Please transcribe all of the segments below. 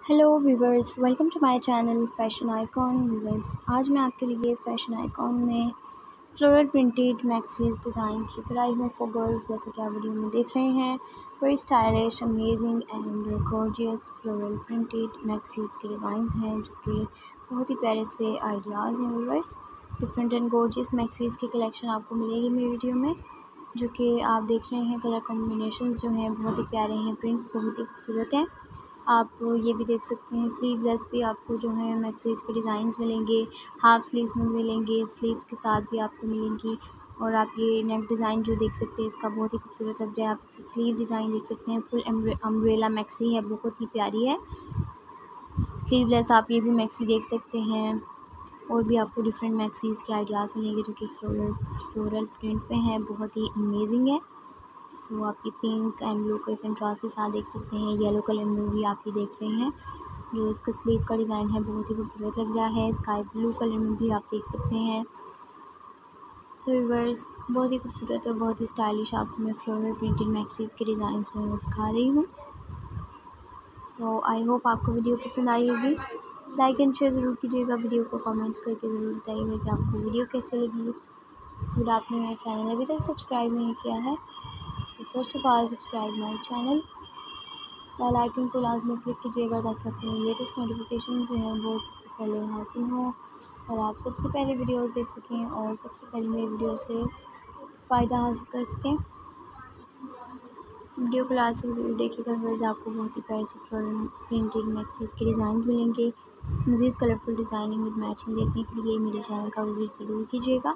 Hello viewers, welcome to my channel fashion icon viewers. आज मैं आपके लिए फैशन आइकॉन में फ्लोरल प्रिंटेड मैक्सीज डिज़ाइंस लेकर आई हूँ फॉर गर्ल्स। जैसे कि आप वीडियो में देख रहे हैं, very stylish, amazing and gorgeous floral printed maxis के डिज़ाइंस हैं जो कि बहुत ही प्यारे से आइडियाज़ हैं viewers. Different and gorgeous maxis की कलेक्शन आपको मिलेगी मेरी वीडियो में, जो कि आप देख रहे हैं। कलर कॉम्बिनेशंस जो हैं बहुत ही प्यारे हैं, प्रिंट्स बहुत ही खूबसूरत हैं। आप ये भी देख सकते हैं, स्लीवलेस भी आपको जो है मैक्सीज के डिज़ाइंस मिलेंगे, हाफ स्लीव्स में मिलेंगे, स्लीव्स के साथ भी आपको मिलेंगी। और आप ये नेक डिज़ाइन जो देख सकते हैं, इसका बहुत ही खूबसूरत लग रहा है। आप स्लीव डिज़ाइन देख सकते हैं, फुल अम्ब्रेला मैक्सी है, बहुत ही प्यारी है। स्लीवलेस आप ये भी मैक्सी देख सकते हैं। और भी आपको डिफरेंट मैक्सीज के आइडियाज़ मिलेंगे जो कि फ्लोरल प्रिंट पे हैं, बहुत ही अमेजिंग है। तो आप ये पिंक एंड ब्लू के कंट्रास्ट के साथ देख सकते हैं। येलो कलर में भी आप ये देख रहे हैं, जो इसका स्लीव का डिज़ाइन है बहुत ही खूबसूरत लग रहा है। स्काई ब्लू कलर में भी आप देख सकते हैं। सो व्यूअर्स, बहुत ही खूबसूरत और बहुत ही स्टाइलिश आपको मैं फ्लोरल प्रिंटेड मैक्सीज के डिज़ाइन में दिखा रही हूँ। तो आई होप आपको वीडियो पसंद आई होगी। लाइक एंड शेयर ज़रूर कीजिएगा, वीडियो को कमेंट्स करके ज़रूर बताइएगा कि आपको वीडियो कैसे लगी। अगर आपने मेरा चैनल अभी तक सब्सक्राइब नहीं किया है, first of all subscribe my channel. Bell icon को लाजमी क्लिक कीजिएगा ताकि अपने लेटेस्ट नोटिफिकेशन जो हैं वो सबसे पहले हासिल हों और आप सबसे पहले वीडियोस देख सकें और सबसे पहले मेरी वीडियो से फ़ायदा हासिल कर सकें। वीडियो को लास्ट तक जरूर देखिएगा, फिर आपको बहुत ही प्यारे से फ्लोरल प्रिंटेड मैक्सीज के डिज़ाइन मिलेंगे। मज़ीद कलरफुल डिज़ाइनिंग विद मैचिंग देखने के लिए मेरे चैनल का विज़िट ज़रूर कीजिएगा।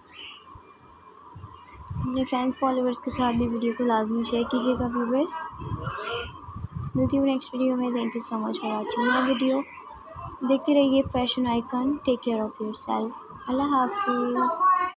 अपने फ्रेंड्स फॉलोअर्स के साथ भी वीडियो को लाजमी शेयर कीजिएगा व्यूवर्स। मिलती हूँ नेक्स्ट वीडियो में। Thank you so much for watching my video. देखते रहिए fashion icon. Take care of yourself. अल्लाह हाफिज़।